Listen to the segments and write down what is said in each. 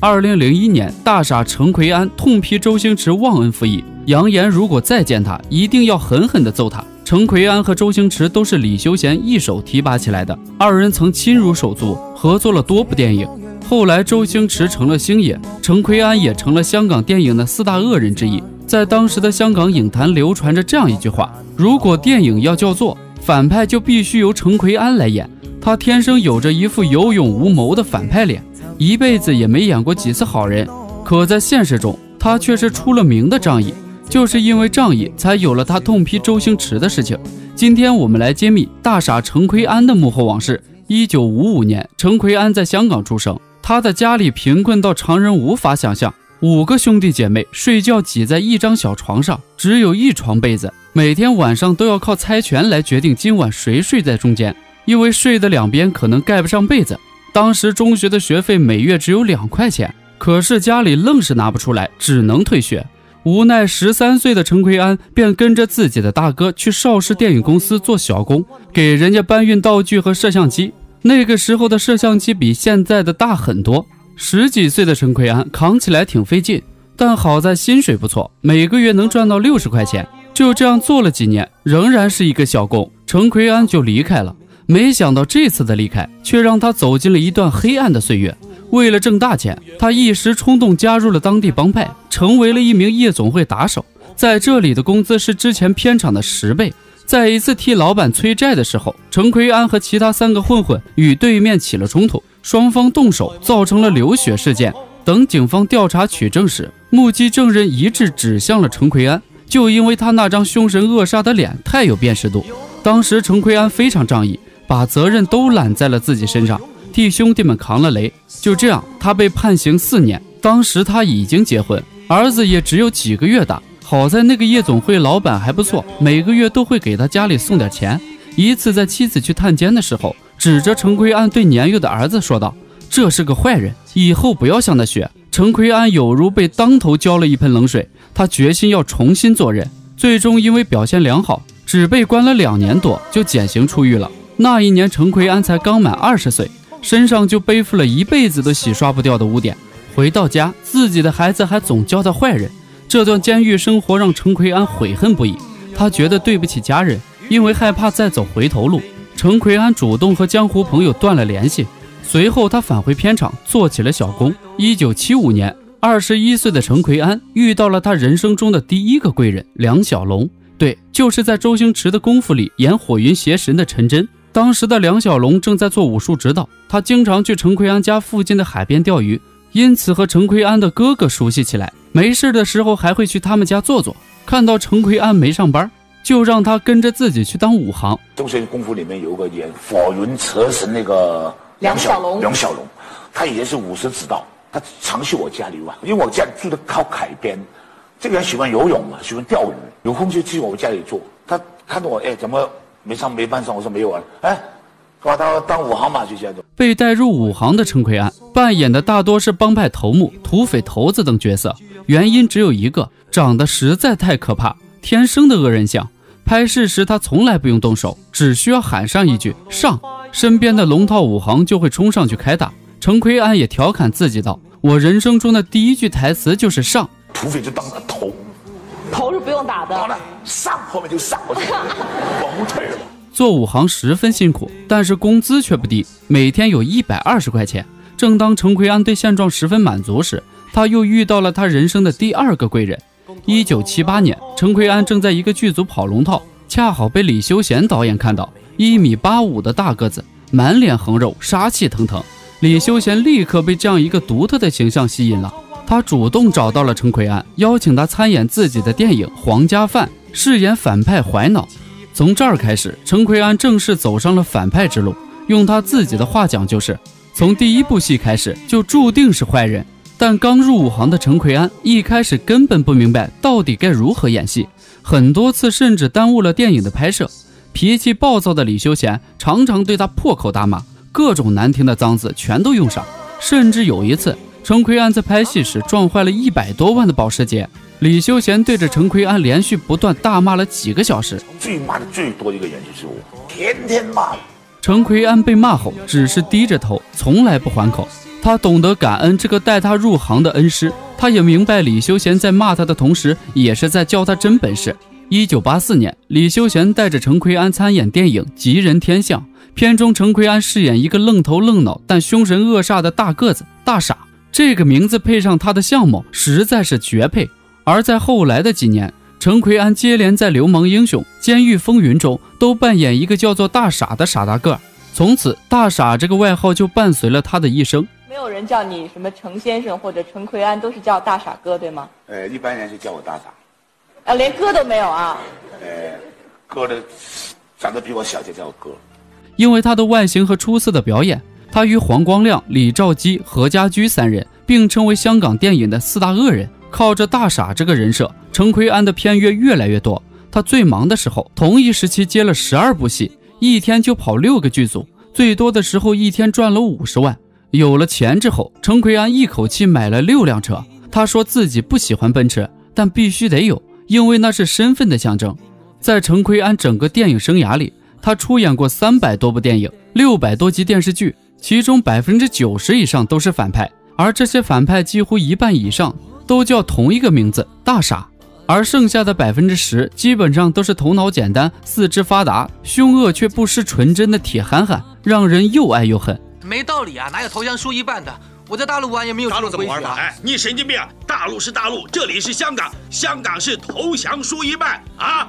2001年，大傻陈奎安痛批周星驰忘恩负义，扬言如果再见他，一定要狠狠地揍他。陈奎安和周星驰都是李修贤一手提拔起来的，二人曾亲如手足，合作了多部电影。后来周星驰成了星爷，陈奎安也成了香港电影的4大恶人之一。在当时的香港影坛流传着这样一句话：如果电影要叫座，反派就必须由陈奎安来演。他天生有着一副有勇无谋的反派脸，一辈子也没演过几次好人，可在现实中他却是出了名的仗义。就是因为仗义，才有了他痛批周星驰的事情。今天我们来揭秘大傻陈奎安的幕后往事。1955年，陈奎安在香港出生，他的家里贫困到常人无法想象。5个兄弟姐妹睡觉挤在一张小床上，只有一床被子，每天晚上都要靠猜拳来决定今晚谁睡在中间，因为睡的两边可能盖不上被子。当时中学的学费每月只有2块钱，可是家里愣是拿不出来，只能退学。无奈13岁的陈奎安便跟着自己的大哥去邵氏电影公司做小工，给人家搬运道具和摄像机。那个时候的摄像机比现在的大很多，10几岁的陈奎安扛起来挺费劲，但好在薪水不错，每个月能赚到60块钱。就这样做了几年，仍然是一个小工，陈奎安就离开了。没想到这次的离开却让他走进了一段黑暗的岁月。为了挣大钱，他一时冲动加入了当地帮派，成为了一名夜总会打手。在这里的工资是之前片场的10倍。在一次替老板催债的时候，陈奎安和其他3个混混与对面起了冲突，双方动手，造成了流血事件。等警方调查取证时，目击证人一致指向了陈奎安，就因为他那张凶神恶煞的脸太有辨识度。当时陈奎安非常仗义，把责任都揽在了自己身上，替兄弟们扛了雷。就这样，他被判刑4年。当时他已经结婚，儿子也只有几个月大。好在那个夜总会老板还不错，每个月都会给他家里送点钱。一次在妻子去探监的时候，指着陈奎安对年幼的儿子说道：这是个坏人，以后不要向他学。陈奎安有如被当头浇了一盆冷水，他决心要重新做人。最终因为表现良好，只被关了2年多就减刑出狱了。那一年陈奎安才刚满20岁，身上就背负了一辈子都洗刷不掉的污点。回到家，自己的孩子还总叫他坏人。这段监狱生活让陈奎安悔恨不已，他觉得对不起家人，因为害怕再走回头路，陈奎安主动和江湖朋友断了联系。随后他返回片场做起了小工。1975年，21岁的陈奎安遇到了他人生中的第一个贵人梁小龙。对，就是在周星驰的功夫里演火云邪神的陈真。当时的梁小龙正在做武术指导，他经常去陈奎安家附近的海边钓鱼，因此和陈奎安的哥哥熟悉起来。没事的时候还会去他们家坐坐，看到陈奎安没上班，就让他跟着自己去当武行。 周星驰功夫里面有一个演火云邪神那个梁小龙，他以前是武师指导，他常去我家里玩，因为我家住的靠海边。这个人喜欢游泳嘛，喜欢钓鱼，有空就去我们家里做。他看到我，怎么没班上？我说没有啊，把他当武行嘛，就这样。 被带入武行的陈奎安扮演的大多是帮派头目、土匪头子等角色，原因只有一个，长得实在太可怕，天生的恶人相。拍摄时他从来不用动手，只需要喊上一句上，身边的龙套武行就会冲上去开打。陈奎安也调侃自己道：我人生中的第一句台词就是上。 土匪就当他头是不用打的， 上后面就上过去，往后退了。 做武行十分辛苦，但是工资却不低，每天有120块钱。正当陈奎安对现状十分满足时，他又遇到了他人生的第2个贵人。1978年，陈奎安正在一个剧组跑龙套，恰好被李修贤导演看到，1.85米的大个子，满脸横肉，杀气腾腾。李修贤立刻被这样一个独特的形象吸引了，他主动找到了陈奎安，邀请他参演自己的电影《皇家范》，饰演反派怀脑。从这儿开始，陈奎安正式走上了反派之路。用他自己的话讲，就是从第1部戏开始就注定是坏人。但刚入武行的陈奎安一开始根本不明白到底该如何演戏，很多次甚至耽误了电影的拍摄。脾气暴躁的李修贤常常对他破口大骂，各种难听的脏字全都用上。甚至有一次，陈奎安在拍戏时撞坏了100多万的保时捷，李修贤对着陈奎安连续不断大骂了几个小时。 最骂的最多的一个人就是我，天天骂。 陈奎安被骂后只是低着头，从来不还口。 他懂得感恩这个带他入行的恩师，他也明白李修贤在骂他的同时，也是在教他真本事。1984年，李修贤带着陈奎安参演电影《吉人天相》，片中陈奎安饰演一个愣头愣脑但凶神恶煞的大个子大傻，这个名字配上他的相貌实在是绝配。而在后来的几年，陈奎安接连在《流氓英雄》《监狱风云》中都扮演一个叫做大傻的傻大个，从此大傻这个外号就伴随了他的一生。 没有人叫你什么程先生或者陈奎安，都是叫大傻哥，对吗？ 一般人就叫我大傻。 连哥都没有啊？ 哥的长得比我小就叫我哥。 因为他的外形和出色的表演，他与黄光亮、李兆基、何家驹三人并称为香港电影的4大恶人。靠着大傻这个人设，陈奎安的片约越来越多。他最忙的时候，同一时期接了12部戏，一天就跑6个剧组，最多的时候一天赚了50万。有了钱之后，陈奎安一口气买了6辆车。他说自己不喜欢奔驰，但必须得有，因为那是身份的象征。在陈奎安整个电影生涯里，他出演过300多部电影，600多集电视剧，其中90%以上都是反派，而这些反派几乎1半以上都叫同一个名字大傻，而剩下的10%基本上都是头脑简单、四肢发达、凶恶却不失纯真的铁憨憨，让人又爱又恨。 没道理啊，哪有投降输一半的？我在大陆玩也没有这种规矩啊！ 哎，你神经病啊！大陆是大陆，这里是香港，香港是投降输一半啊！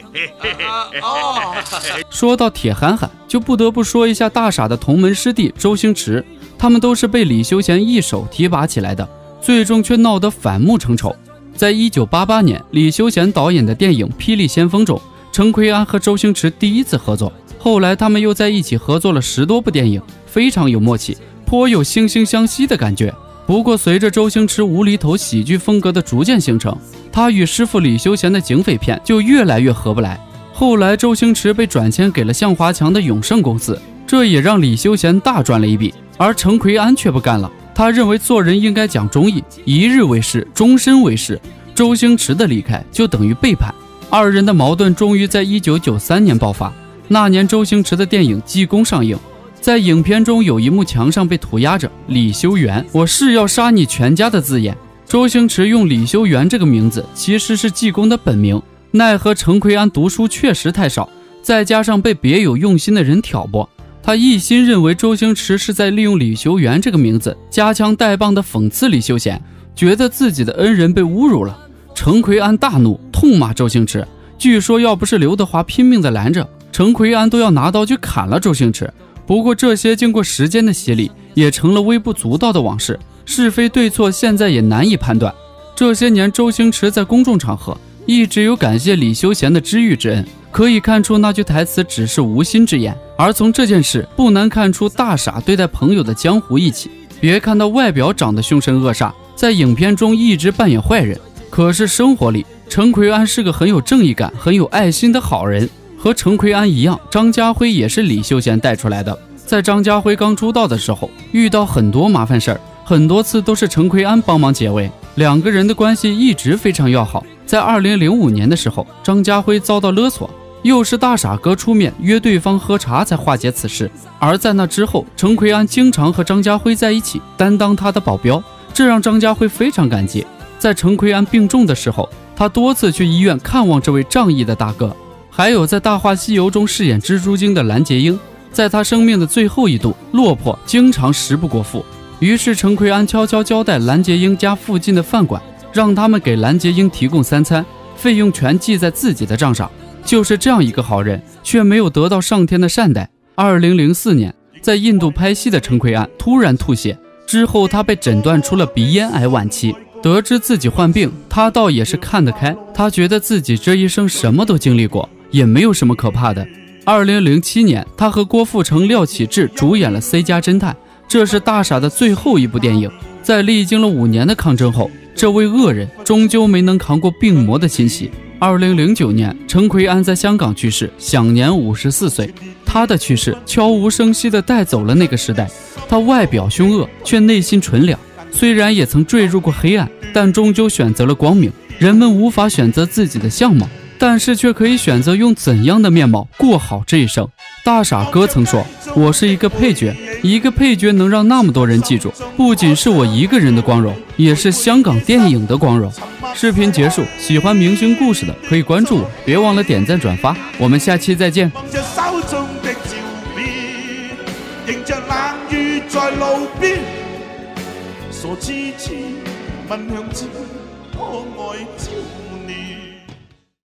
说到铁憨憨，就不得不说一下大傻的同门师弟周星驰，他们都是被李修贤一手提拔起来的，最终却闹得反目成仇。在1988年，李修贤导演的电影《霹雳先锋》中，陈奎安和周星驰第一次合作，后来他们又在一起合作了10多部电影，非常有默契，颇有惺惺相惜的感觉。不过随着周星驰无厘头喜剧风格的逐渐形成，他与师傅李修贤的警匪片就越来越合不来。后来周星驰被转签给了向华强的永盛公司，这也让李修贤大赚了一笔，而陈奎安却不干了。他认为做人应该讲忠义，一日为师，终身为师。周星驰的离开就等于背叛，二人的矛盾终于在1993年爆发。那年周星驰的电影《济公》上映，在影片中有一幕墙上被涂鸦着李修缘，我是要杀你全家的字眼。周星驰用李修缘这个名字其实是济公的本名，奈何陈奎安读书确实太少，再加上被别有用心的人挑拨，他一心认为周星驰是在利用李修缘这个名字夹枪带棒的讽刺李修贤，觉得自己的恩人被侮辱了。陈奎安大怒，痛骂周星驰，据说要不是刘德华拼命的拦着，陈奎安都要拿刀去砍了周星驰。不过这些经过时间的洗礼，也成了微不足道的往事，是非对错现在也难以判断。这些年周星驰在公众场合一直有感谢李修贤的知遇之恩，可以看出那句台词只是无心之言，而从这件事不难看出大傻对待朋友的江湖义气。别看他外表长得凶神恶煞，在影片中一直扮演坏人，可是生活里陈奎安是个很有正义感、很有爱心的好人。和陈奎安一样，张家辉也是李修贤带出来的。在张家辉刚出道的时候，遇到很多麻烦事儿，很多次都是陈奎安帮忙解围，两个人的关系一直非常要好。在2005年的时候，张家辉遭到勒索，又是大傻哥出面约对方喝茶才化解此事。而在那之后，陈奎安经常和张家辉在一起，担当他的保镖，这让张家辉非常感激。在陈奎安病重的时候，他多次去医院看望这位仗义的大哥。还有在《大话西游》中饰演蜘蛛精的蓝洁瑛，在他生命的最后一度落魄，经常食不果腹，于是陈奎安悄悄交代蓝洁瑛家附近的饭馆，让他们给蓝洁瑛提供3餐，费用全记在自己的账上。就是这样一个好人，却没有得到上天的善待。2004年，在印度拍戏的陈奎安突然吐血，之后他被诊断出了鼻咽癌晚期。得知自己患病，他倒也是看得开，他觉得自己这一生什么都经历过，也没有什么可怕的。2007年，他和郭富城、廖启智主演了《C 家侦探》，这是大傻的最后一部电影。在历经了5年的抗争后，这位恶人终究没能扛过病魔的侵袭。2009年，陈奎安在香港去世，享年54岁。他的去世悄无声息地带走了那个时代。他外表凶恶，却内心纯良。虽然也曾坠入过黑暗，但终究选择了光明。人们无法选择自己的相貌，但是却可以选择用怎样的面貌过好这一生。大傻哥曾说：“我是一个配角， 一个配角能让那么多人记住，不仅是我一个人的光荣，也是香港电影的光荣。视频结束，喜欢明星故事的可以关注我，别忘了点赞转发，我们下期再见。迎着冷雨在路邊，傻痴痴問向前，可愛照。